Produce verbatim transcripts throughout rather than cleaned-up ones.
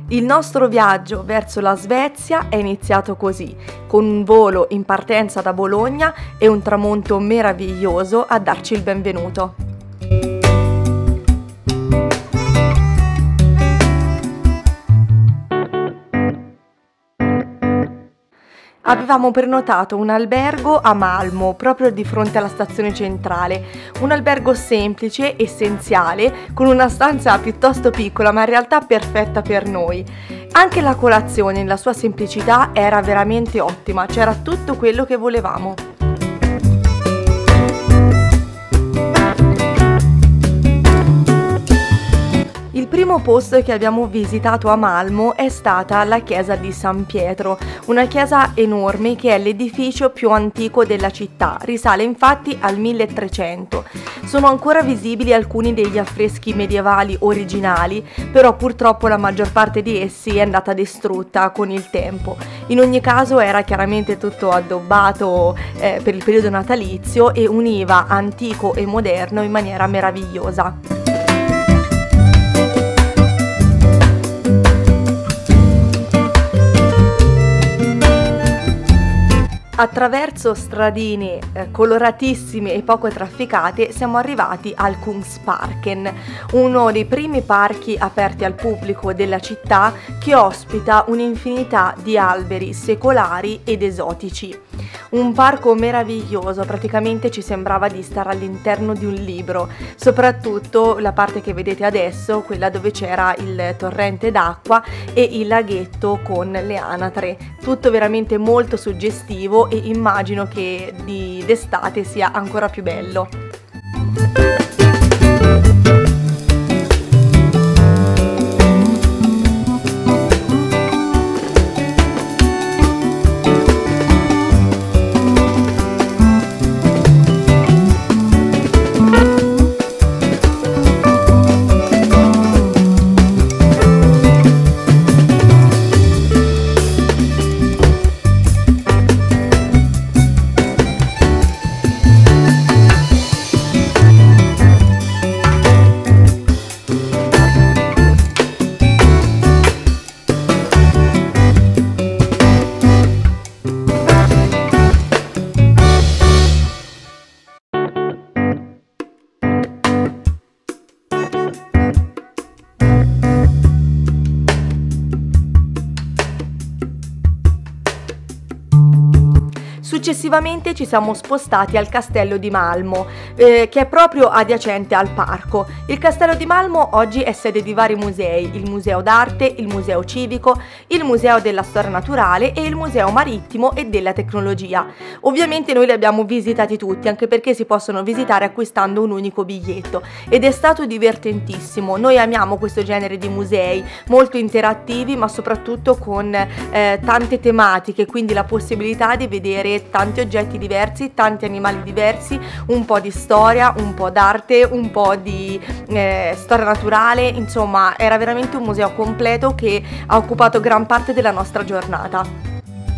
Il nostro viaggio verso la Svezia è iniziato così, con un volo in partenza da Bologna e un tramonto meraviglioso a darci il benvenuto. Avevamo prenotato un albergo a Malmo, proprio di fronte alla stazione centrale, un albergo semplice, essenziale, con una stanza piuttosto piccola ma in realtà perfetta per noi. Anche la colazione, nella sua semplicità, era veramente ottima, c'era tutto quello che volevamo. Il primo posto che abbiamo visitato a Malmo è stata la chiesa di San Pietro, una chiesa enorme che è l'edificio più antico della città, risale infatti al milletrecento. Sono ancora visibili alcuni degli affreschi medievali originali, però purtroppo la maggior parte di essi è andata distrutta con il tempo. In ogni caso era chiaramente tutto addobbato eh, per il periodo natalizio e univa antico e moderno in maniera meravigliosa. Attraverso stradine eh, coloratissime e poco trafficate siamo arrivati al Kungsparken, uno dei primi parchi aperti al pubblico della città che ospita un'infinità di alberi secolari ed esotici. Un parco meraviglioso, praticamente ci sembrava di stare all'interno di un libro, soprattutto la parte che vedete adesso, quella dove c'era il torrente d'acqua e il laghetto con le anatre, tutto veramente molto suggestivo e immagino che di d'estate sia ancora più bello. Successivamente ci siamo spostati al castello di Malmo, eh, che è proprio adiacente al parco. Il castello di Malmo oggi è sede di vari musei, il museo d'arte, il museo civico, il museo della storia naturale e il museo marittimo e della tecnologia. Ovviamente noi li abbiamo visitati tutti, anche perché si possono visitare acquistando un unico biglietto, ed è stato divertentissimo. Noi amiamo questo genere di musei, molto interattivi ma soprattutto con eh, tante tematiche, quindi la possibilità di vedere tanti oggetti diversi, tanti animali diversi, un po' di storia, un po' d'arte, un po' di eh, storia naturale, insomma era veramente un museo completo che ha occupato gran parte della nostra giornata.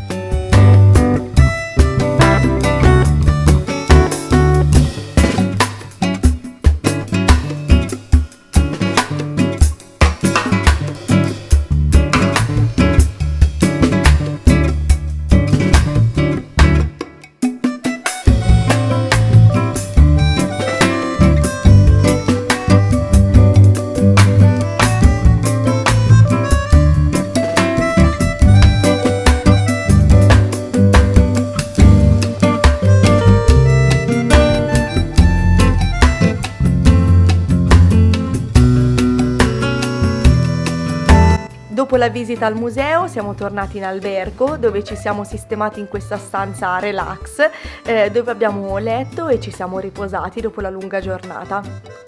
Dopo la visita al museo siamo tornati in albergo, dove ci siamo sistemati in questa stanza relax, eh, dove abbiamo letto e ci siamo riposati dopo la lunga giornata.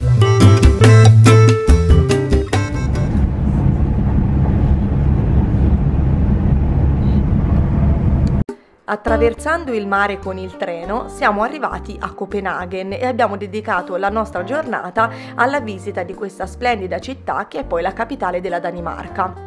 Attraversando il mare con il treno siamo arrivati a Copenaghen e abbiamo dedicato la nostra giornata alla visita di questa splendida città che è poi la capitale della Danimarca.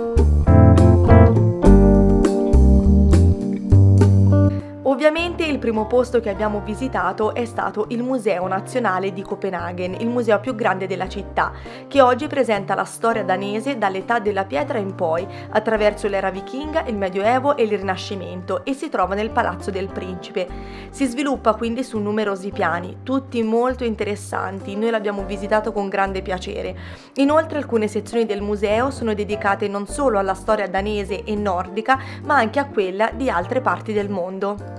Ovviamente il primo primo posto che abbiamo visitato è stato il Museo Nazionale di Copenaghen, il museo più grande della città, che oggi presenta la storia danese dall'età della pietra in poi, attraverso l'era vichinga, il Medioevo e il Rinascimento, e si trova nel Palazzo del Principe. Si sviluppa quindi su numerosi piani, tutti molto interessanti. Noi l'abbiamo visitato con grande piacere. Inoltre alcune sezioni del museo sono dedicate non solo alla storia danese e nordica, ma anche a quella di altre parti del mondo.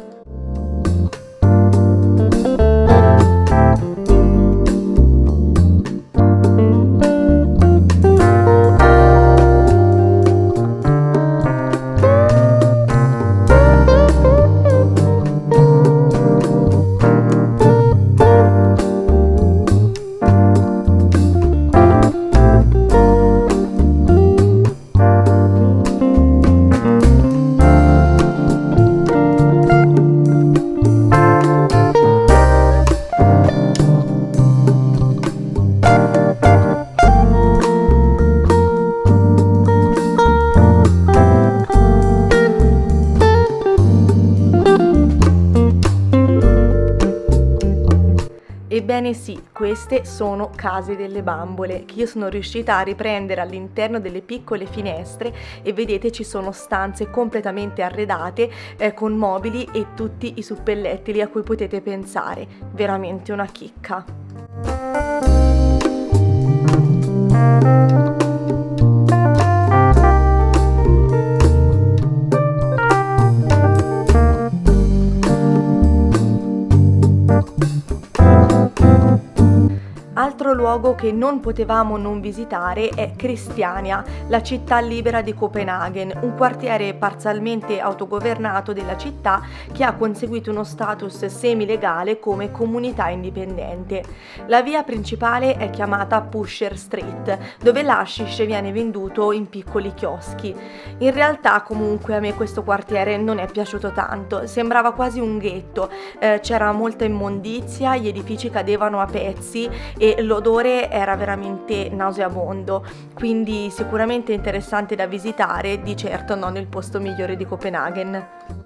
Ebbene sì, queste sono case delle bambole che io sono riuscita a riprendere all'interno delle piccole finestre, e vedete ci sono stanze completamente arredate eh, con mobili e tutti i suppellettili a cui potete pensare. Veramente una chicca. Altro luogo che non potevamo non visitare è Christiania, la città libera di Copenaghen, un quartiere parzialmente autogovernato della città che ha conseguito uno status semilegale come comunità indipendente. La via principale è chiamata Pusher Street, dove l'hashish viene venduto in piccoli chioschi. In realtà comunque a me questo quartiere non è piaciuto tanto, sembrava quasi un ghetto, eh, c'era molta immondizia, gli edifici cadevano a pezzi e l'odore era veramente nauseabondo, quindi sicuramente interessante da visitare, di certo non il posto migliore di Copenaghen.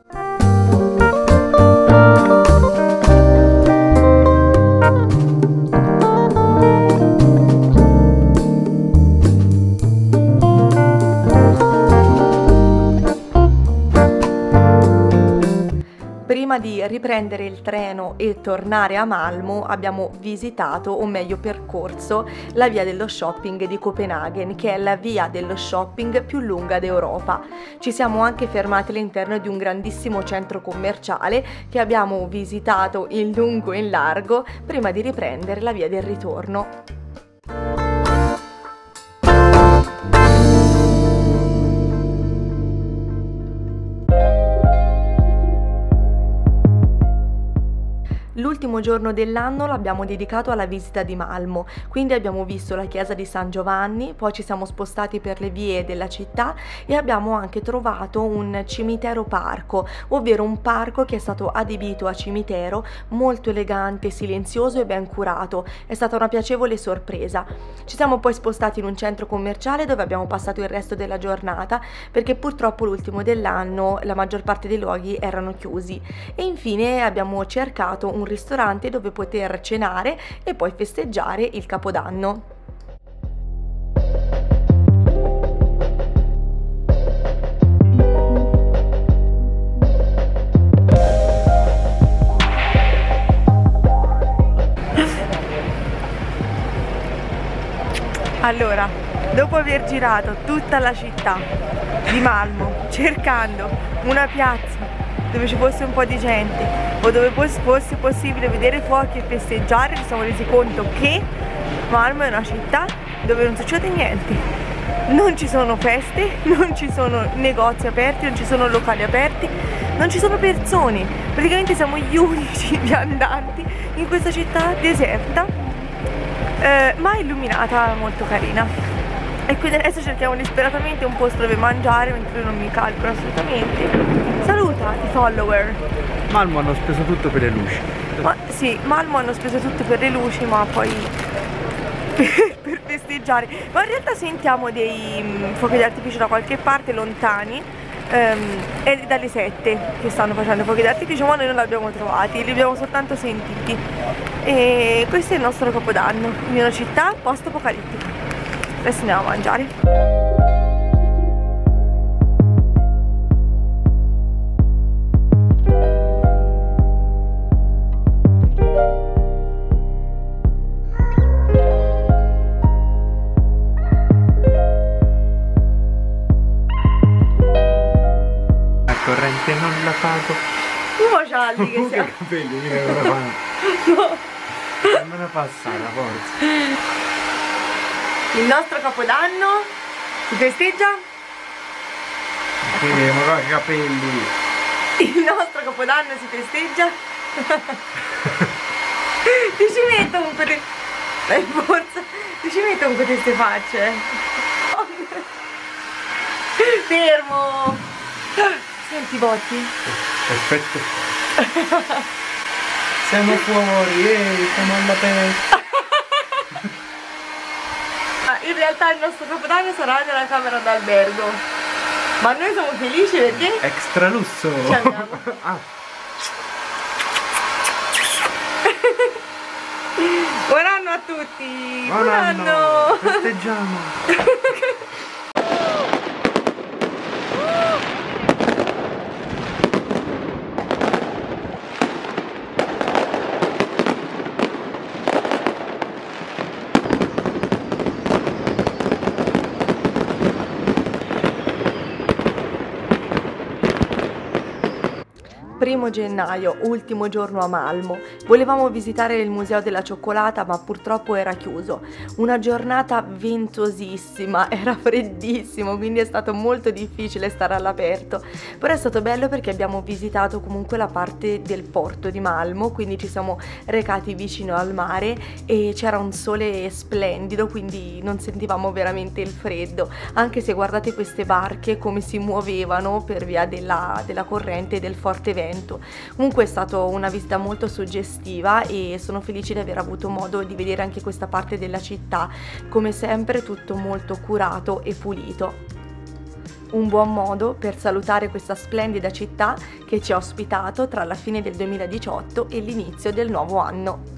Prima di riprendere il treno e tornare a Malmö abbiamo visitato, o meglio percorso, la via dello shopping di Copenaghen, che è la via dello shopping più lunga d'Europa. Ci siamo anche fermati all'interno di un grandissimo centro commerciale che abbiamo visitato in lungo e in largo prima di riprendere la via del ritorno. L'ultimo giorno dell'anno l'abbiamo dedicato alla visita di Malmö, quindi abbiamo visto la chiesa di San Giovanni, poi ci siamo spostati per le vie della città e abbiamo anche trovato un cimitero parco, ovvero un parco che è stato adibito a cimitero, molto elegante, silenzioso e ben curato. È stata una piacevole sorpresa. Ci siamo poi spostati in un centro commerciale dove abbiamo passato il resto della giornata, perché purtroppo l'ultimo dell'anno la maggior parte dei luoghi erano chiusi. E infine abbiamo cercato un ristorante dove poter cenare e poi festeggiare il Capodanno. Allora, dopo aver girato tutta la città di Malmö cercando una piazza dove ci fosse un po' di gente o dove fosse possibile vedere fuochi e festeggiare, ci siamo resi conto che Malmö è una città dove non succede niente. Non ci sono feste, non ci sono negozi aperti, non ci sono locali aperti, non ci sono persone. Praticamente siamo gli unici viandanti in questa città deserta, eh, ma illuminata, molto carina. E quindi adesso cerchiamo disperatamente un posto dove mangiare, mentre lui non mi calcola assolutamente. Saluta i follower. Malmö hanno speso tutto per le luci. Ma sì, Malmö hanno speso tutto per le luci, ma poi per, per festeggiare. Ma in realtà sentiamo dei um, fuochi d'artificio da qualche parte lontani, ehm, è dalle sette che stanno facendo fuochi d'artificio, ma noi non li abbiamo trovati, li abbiamo soltanto sentiti. E questo è il nostro capodanno in una città post-apocalittica. Adesso andiamo a mangiare. Corrente non la pago. Tu cialdi che siamo. Che capelli, mica non la pago. No. Fammela passare, forza. Il nostro capodanno si festeggia? Che ma che capelli. Il nostro capodanno si festeggia? Ti ci metto con queste... Dai, forza. Ti ci metto con queste facce. Fermo. Senti Botti? Perfetto. Siamo fuori, ehi, siamo all'aperto. Ah, in realtà il nostro capodanno sarà nella camera d'albergo. Ma noi siamo felici perché? Extra lusso. Ci andiamo. Ah. Buon anno a tutti! Buon, Buon anno! anno. Festeggiamo! Primo gennaio, ultimo giorno a Malmo. Volevamo visitare il museo della cioccolata, ma purtroppo era chiuso. Una giornata ventosissima, era freddissimo, quindi è stato molto difficile stare all'aperto. Però è stato bello perché abbiamo visitato comunque la parte del porto di Malmo, quindi ci siamo recati vicino al mare e c'era un sole splendido, quindi non sentivamo veramente il freddo. Anche se guardate queste barche come si muovevano per via della, della corrente e del forte vento. Comunque è stata una visita molto suggestiva e sono felice di aver avuto modo di vedere anche questa parte della città, come sempre tutto molto curato e pulito. Un buon modo per salutare questa splendida città che ci ha ospitato tra la fine del duemiladiciotto e l'inizio del nuovo anno.